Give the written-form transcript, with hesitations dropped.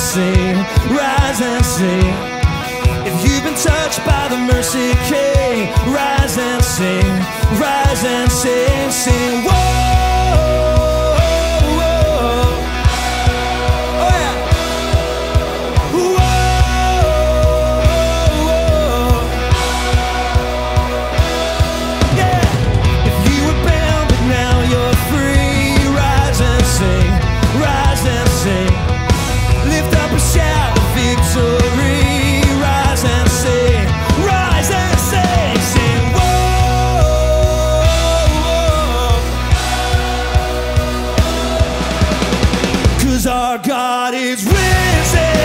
sing, rise and sing. If you've been touched by the mercy king, rise and sing, rise and sing, sing. Whoa, whoa. Oh yeah. Whoa, whoa. Yeah. If you were bound but now you're free, rise and sing, rise and sing. Lift up a shout of victory. Rise and sing, rise and sing, sing. Whoa, whoa. 'Cause our God is risen.